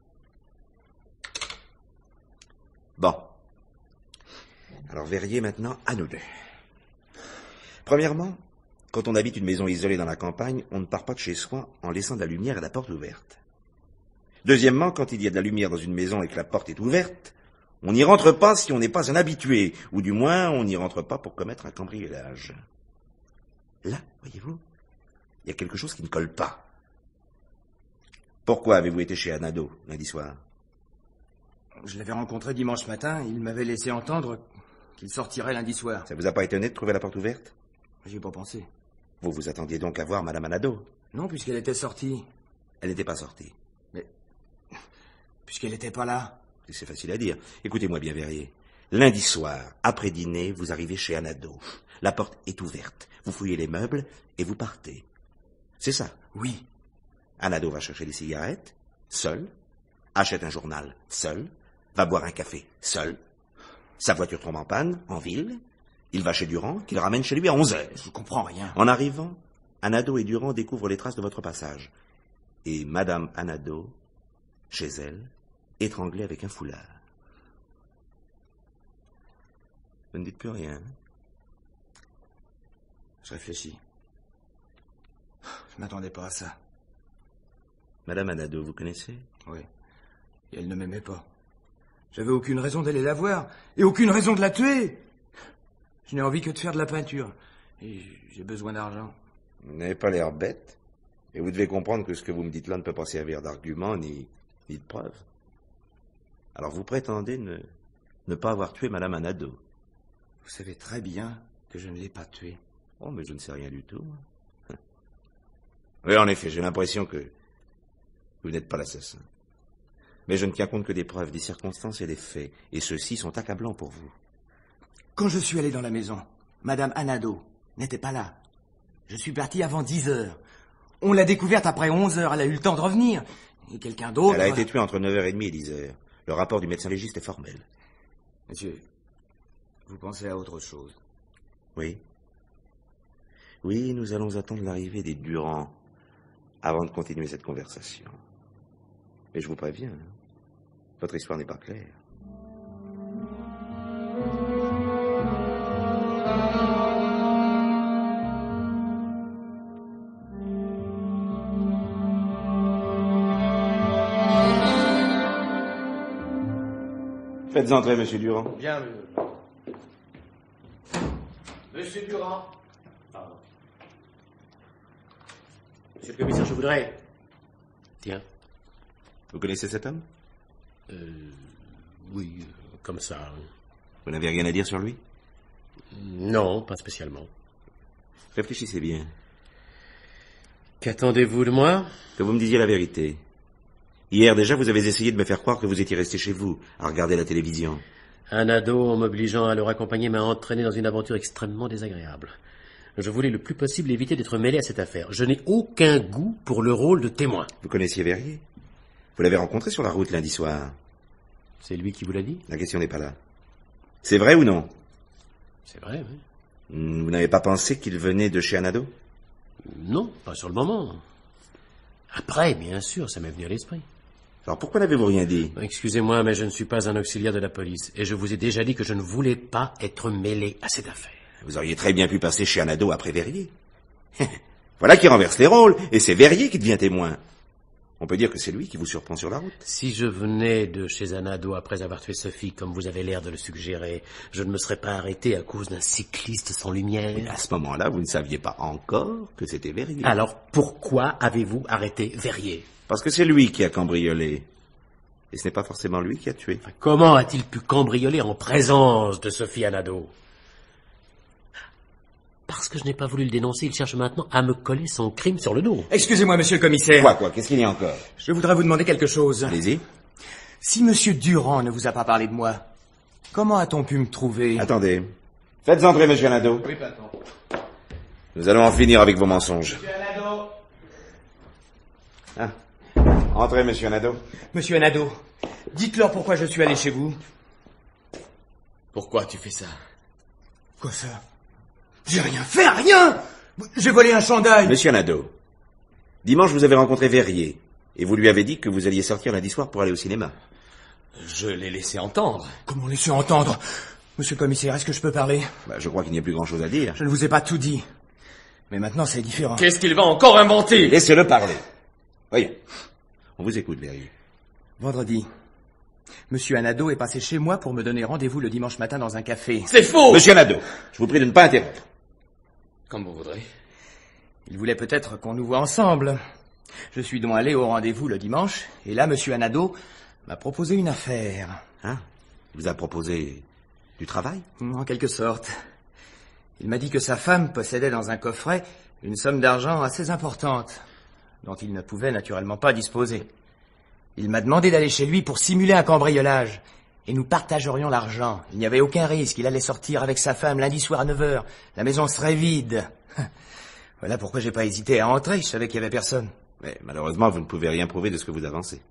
Bon. Alors, Verrier, maintenant, à nous deux. Premièrement, quand on habite une maison isolée dans la campagne, on ne part pas de chez soi en laissant de la lumière et la porte ouverte. Deuxièmement, quand il y a de la lumière dans une maison et que la porte est ouverte, on n'y rentre pas si on n'est pas un habitué, ou du moins on n'y rentre pas pour commettre un cambriolage. Là, voyez-vous, il y a quelque chose qui ne colle pas. Pourquoi avez-vous été chez Anado lundi soir? Je l'avais rencontré dimanche matin, il m'avait laissé entendre qu'il sortirait lundi soir. Ça vous a pas étonné de trouver la porte ouverte? J'y ai pas pensé. Vous vous attendiez donc à voir Madame Anado? Non, puisqu'elle était sortie. Elle n'était pas sortie. Mais... puisqu'elle n'était pas là. C'est facile à dire. Écoutez-moi bien, Verrier. Lundi soir, après dîner, vous arrivez chez Anado. La porte est ouverte. Vous fouillez les meubles et vous partez. C'est ça? Oui. Anado va chercher des cigarettes, seul. Achète un journal, seul. Va boire un café, seul. Sa voiture tombe en panne, en ville. Il va chez Durand, qu'il ramène chez lui à onze heures. Je comprends rien. En arrivant, Anado et Durand découvrent les traces de votre passage. Et Madame Anado, chez elle, étranglée avec un foulard. Vous ne dites plus rien. Hein? Je réfléchis. Je m'attendais pas à ça. Madame Anado, vous connaissez? Oui. Et elle ne m'aimait pas. J'avais aucune raison d'aller la voir, et aucune raison de la tuer. Je n'ai envie que de faire de la peinture. Et j'ai besoin d'argent. Vous n'avez pas l'air bête. Et vous devez comprendre que ce que vous me dites là ne peut pas servir d'argument ni, ni de preuve. Alors vous prétendez ne, ne pas avoir tué Madame Anado. Vous savez très bien que je ne l'ai pas tuée. Oh, mais je ne sais rien du tout. Oui, en effet, j'ai l'impression que vous n'êtes pas l'assassin. Mais je ne tiens compte que des preuves, des circonstances et des faits. Et ceux-ci sont accablants pour vous. Quand je suis allé dans la maison, Madame Anado n'était pas là. Je suis parti avant dix heures. On l'a découverte après onze heures. Elle a eu le temps de revenir. Et quelqu'un d'autre... Elle a été tuée entre neuf heures trente et dix heures. Le rapport du médecin légiste est formel. Monsieur, vous pensez à autre chose? Oui. Oui, nous allons attendre l'arrivée des Durand avant de continuer cette conversation. Mais je vous préviens, hein, votre histoire n'est pas claire. Faites entrer, Monsieur Durand. Bien, monsieur. Monsieur Durand. Pardon. Monsieur le commissaire, je voudrais... Tiens. Vous connaissez cet homme? Euh... Oui, euh, comme ça. Vous n'avez rien à dire sur lui? Non, pas spécialement. Réfléchissez bien. Qu'attendez-vous de moi? Que vous me disiez la vérité. Hier déjà, vous avez essayé de me faire croire que vous étiez resté chez vous, à regarder la télévision. Un ado, en m'obligeant à le raccompagner, m'a entraîné dans une aventure extrêmement désagréable. Je voulais le plus possible éviter d'être mêlé à cette affaire. Je n'ai aucun goût pour le rôle de témoin. Vous connaissiez Verrier? Vous l'avez rencontré sur la route lundi soir. C'est lui qui vous l'a dit? La question n'est pas là. C'est vrai ou non? C'est vrai, oui. Vous n'avez pas pensé qu'il venait de chez Anado? Non, pas sur le moment. Après, bien sûr, ça m'est venu à l'esprit. Alors pourquoi n'avez-vous rien dit? Excusez-moi, mais je ne suis pas un auxiliaire de la police. Et je vous ai déjà dit que je ne voulais pas être mêlé à cette affaire. Vous auriez très bien pu passer chez Anado après Verrier. Voilà qui renverse les rôles, et c'est Verrier qui devient témoin. On peut dire que c'est lui qui vous surprend sur la route. Si je venais de chez Anado après avoir tué Sophie, comme vous avez l'air de le suggérer, je ne me serais pas arrêté à cause d'un cycliste sans lumière. Et à ce moment-là, vous ne saviez pas encore que c'était Verrier. Alors pourquoi avez-vous arrêté Verrier? Parce que c'est lui qui a cambriolé. Et ce n'est pas forcément lui qui a tué. Enfin, comment a-t-il pu cambrioler en présence de Sophie Anado? Parce que je n'ai pas voulu le dénoncer, il cherche maintenant à me coller son crime sur le dos. Excusez-moi, monsieur le commissaire. Quoi, quoi? Qu'est-ce qu'il y a encore? Je voudrais vous demander quelque chose. Allez-y. Si monsieur Durand ne vous a pas parlé de moi, comment a-t-on pu me trouver? Attendez. Faites entrer, monsieur Anado. Oui, patron. Nous allons en finir avec vos mensonges. Monsieur Anado. Ah. Entrez, monsieur Anado. Monsieur Anado, dites-leur pourquoi je suis allé chez vous. Pourquoi tu fais ça? Quoi ça? J'ai rien fait, rien! J'ai volé un chandail. Monsieur Anado, dimanche vous avez rencontré Verrier, et vous lui avez dit que vous alliez sortir lundi soir pour aller au cinéma. Je l'ai laissé entendre. Comment laisser entendre? Monsieur le commissaire, est-ce que je peux parler? Bah, je crois qu'il n'y a plus grand-chose à dire. Je ne vous ai pas tout dit. Mais maintenant, c'est différent. Qu'est-ce qu'il va encore inventer? Laissez-le parler. Voyons. On vous écoute, Verrier. Vendredi. Monsieur Anado est passé chez moi pour me donner rendez-vous le dimanche matin dans un café. C'est faux! Monsieur Anado, je vous prie de ne pas interrompre. Comme vous voudrez. Il voulait peut-être qu'on nous voit ensemble. Je suis donc allé au rendez-vous le dimanche, et là, monsieur Anado m'a proposé une affaire. Hein? Il vous a proposé du travail? En quelque sorte. Il m'a dit que sa femme possédait dans un coffret une somme d'argent assez importante, dont il ne pouvait naturellement pas disposer. Il m'a demandé d'aller chez lui pour simuler un cambriolage, et nous partagerions l'argent. Il n'y avait aucun risque, il allait sortir avec sa femme lundi soir à neuf heures. La maison serait vide. Voilà pourquoi j'ai pas hésité à entrer, je savais qu'il y avait personne. Mais malheureusement, vous ne pouvez rien prouver de ce que vous avancez.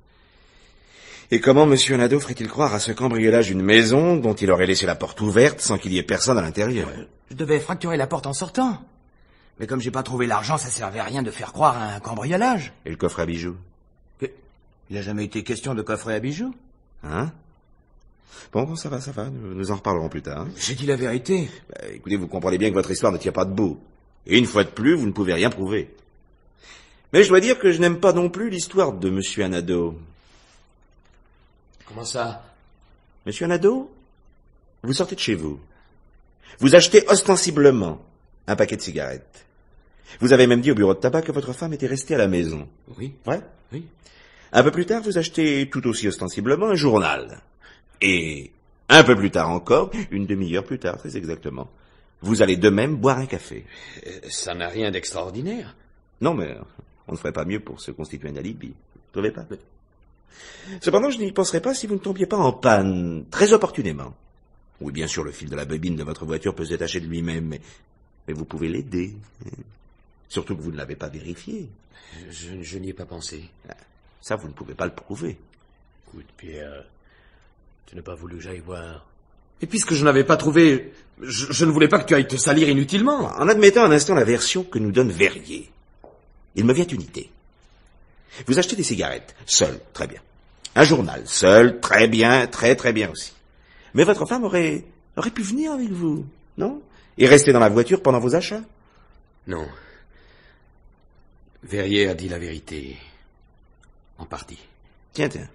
Et comment monsieur Anado ferait-il croire à ce cambriolage d'une maison dont il aurait laissé la porte ouverte sans qu'il y ait personne à l'intérieur? Je devais fracturer la porte en sortant. Mais comme j'ai pas trouvé l'argent, ça servait à rien de faire croire à un cambriolage. Et le coffre à bijoux? Il n'a jamais été question de coffret à bijoux. Hein? Bon, bon, ça va, ça va, nous, nous en reparlerons plus tard. J'ai dit la vérité. Bah, écoutez, vous comprenez bien que votre histoire ne tient pas debout. Et une fois de plus, vous ne pouvez rien prouver. Mais je dois dire que je n'aime pas non plus l'histoire de monsieur Anado. Comment ça? Monsieur Anado, vous sortez de chez vous. Vous achetez ostensiblement un paquet de cigarettes. Vous avez même dit au bureau de tabac que votre femme était restée à la maison. Oui. Ouais? Oui. Un peu plus tard, vous achetez tout aussi ostensiblement un journal. Et un peu plus tard encore, une demi-heure plus tard, très exactement, vous allez de même boire un café. Euh, ça n'a rien d'extraordinaire. Non, mais on ne ferait pas mieux pour se constituer un alibi. Vous ne trouvez pas? Cependant, je n'y penserais pas si vous ne tombiez pas en panne, très opportunément. Oui, bien sûr, le fil de la bobine de votre voiture peut se détacher de lui-même, mais, mais vous pouvez l'aider. Surtout que vous ne l'avez pas vérifié. Je, je n'y ai pas pensé. Ça, vous ne pouvez pas le prouver. Écoute, Pierre, tu n'as pas voulu que j'aille voir. Et puisque je n'avais pas trouvé... Je, je ne voulais pas que tu ailles te salir inutilement. En admettant un instant la version que nous donne Verrier, il me vient une idée. Vous achetez des cigarettes, seul, très bien. Un journal, seul, très bien, très très bien aussi. Mais votre femme aurait, aurait pu venir avec vous, non? Et rester dans la voiture pendant vos achats? Non. Verrier a dit la vérité. En partie. Tiens, tiens.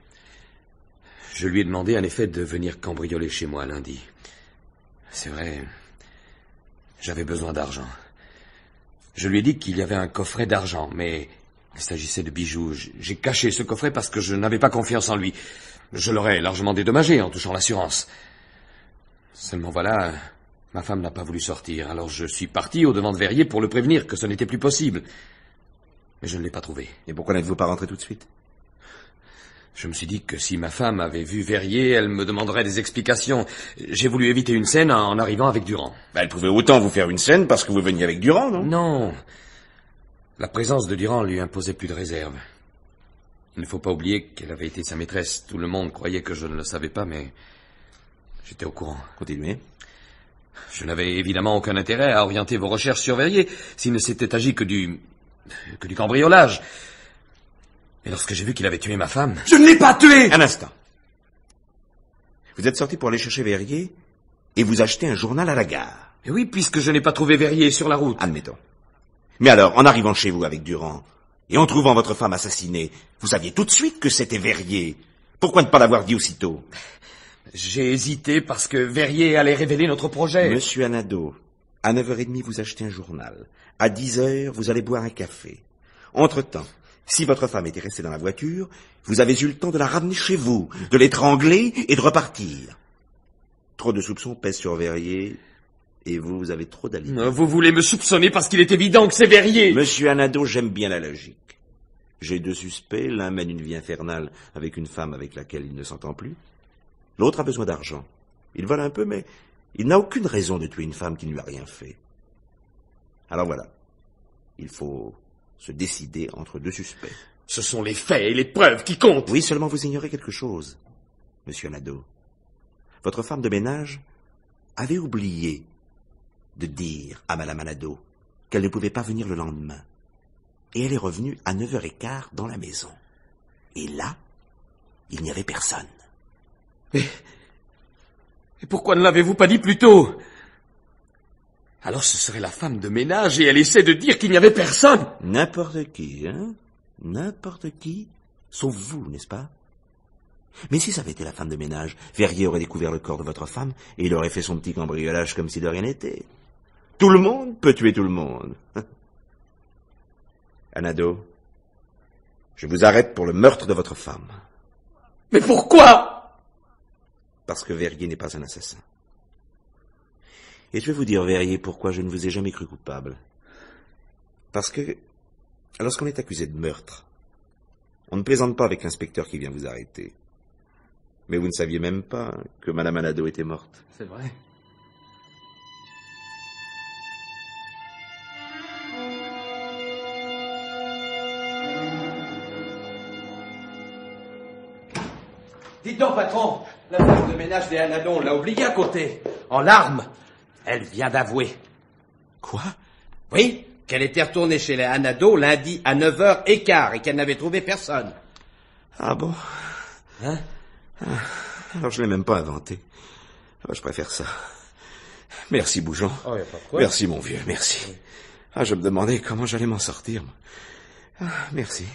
Je lui ai demandé en effet de venir cambrioler chez moi lundi. C'est vrai, j'avais besoin d'argent. Je lui ai dit qu'il y avait un coffret d'argent, mais il s'agissait de bijoux. J'ai caché ce coffret parce que je n'avais pas confiance en lui. Je l'aurais largement dédommagé en touchant l'assurance. Seulement voilà, ma femme n'a pas voulu sortir, alors je suis parti au-devant de Verrier pour le prévenir que ce n'était plus possible. Mais je ne l'ai pas trouvé. Et pourquoi n'êtes-vous pas rentré tout de suite? Je me suis dit que si ma femme avait vu Verrier, elle me demanderait des explications. J'ai voulu éviter une scène en arrivant avec Durand. Bah, elle pouvait autant vous faire une scène parce que vous veniez avec Durand, non? Non. La présence de Durand lui imposait plus de réserve. Il ne faut pas oublier qu'elle avait été sa maîtresse. Tout le monde croyait que je ne le savais pas, mais j'étais au courant. Continuez. Je n'avais évidemment aucun intérêt à orienter vos recherches sur Verrier s'il ne s'était agi que du... que du cambriolage. Et lorsque j'ai vu qu'il avait tué ma femme... Je ne l'ai pas tué! Un instant. Vous êtes sorti pour aller chercher Verrier et vous achetez un journal à la gare. Et oui, puisque je n'ai pas trouvé Verrier sur la route. Admettons. Mais alors, en arrivant chez vous avec Durand et en trouvant votre femme assassinée, vous saviez tout de suite que c'était Verrier. Pourquoi ne pas l'avoir dit aussitôt? J'ai hésité parce que Verrier allait révéler notre projet. Monsieur Anado, à neuf heures trente, vous achetez un journal. À dix heures, vous allez boire un café. Entre-temps, si votre femme était restée dans la voiture, vous avez eu le temps de la ramener chez vous, de l'étrangler et de repartir. Trop de soupçons pèsent sur Verrier, et vous, vous avez trop d'alibis. Vous voulez me soupçonner parce qu'il est évident que c'est Verrier. Monsieur Anado, j'aime bien la logique. J'ai deux suspects, l'un mène une vie infernale avec une femme avec laquelle il ne s'entend plus. L'autre a besoin d'argent. Il vole un peu, mais il n'a aucune raison de tuer une femme qui ne lui a rien fait. Alors voilà, il faut se décider entre deux suspects. Ce sont les faits et les preuves qui comptent. Oui, seulement vous ignorez quelque chose, monsieur Anado. Votre femme de ménage avait oublié de dire à madame Anado qu'elle ne pouvait pas venir le lendemain. Et elle est revenue à neuf heures quinze dans la maison. Et là, il n'y avait personne. Mais... Et pourquoi ne l'avez-vous pas dit plus tôt? Alors ce serait la femme de ménage et elle essaie de dire qu'il n'y avait personne. N'importe qui, hein? N'importe qui, sauf vous, n'est-ce pas? Mais si ça avait été la femme de ménage, Verrier aurait découvert le corps de votre femme et il aurait fait son petit cambriolage comme si de rien n'était. Tout le monde peut tuer tout le monde. Anado, je vous arrête pour le meurtre de votre femme. Mais pourquoi? Parce que Verrier n'est pas un assassin. Et je vais vous dire, Verrier, pourquoi je ne vous ai jamais cru coupable. Parce que, lorsqu'on est accusé de meurtre, on ne plaisante pas avec l'inspecteur qui vient vous arrêter. Mais vous ne saviez même pas que Madame Anado était morte. C'est vrai. Dites donc, patron, la femme de ménage des Anado, on l'a oubliée à côté, en larmes. Elle vient d'avouer. Quoi? Oui, qu'elle était retournée chez les Anado lundi à neuf heures quinze et qu'elle n'avait trouvé personne. Ah bon? Hein? Ah, alors je l'ai même pas inventé. Ah, je préfère ça. Merci, Bougeon. Oh, y a pas de quoi. Merci, mon vieux, merci. Ah, je me demandais comment j'allais m'en sortir. Ah, merci.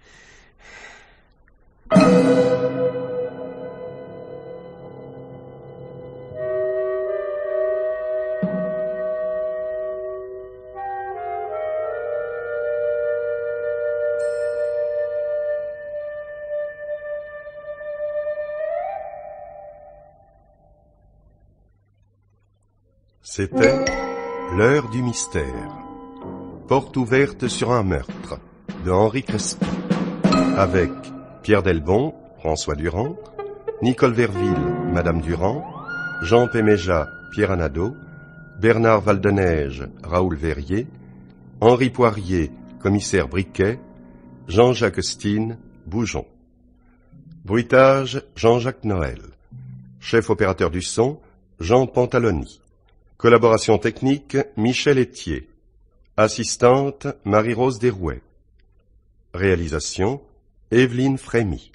C'était L'heure du mystère. Porte ouverte sur un meurtre de Henri Crespi. Avec Pierre Delbon, François Durand, Nicole Verville, Madame Durand, Jean Péméja, Pierre Anado, Bernard Valdeneige, Raoul Verrier, Henri Poirier, commissaire Briquet, Jean-Jacques Stine, Bougeon. Bruitage, Jean-Jacques Noël. Chef opérateur du son, Jean Pantaloni. Collaboration technique, Michel Etier. Assistante, Marie-Rose Derouet. Réalisation, Evelyne Frémy.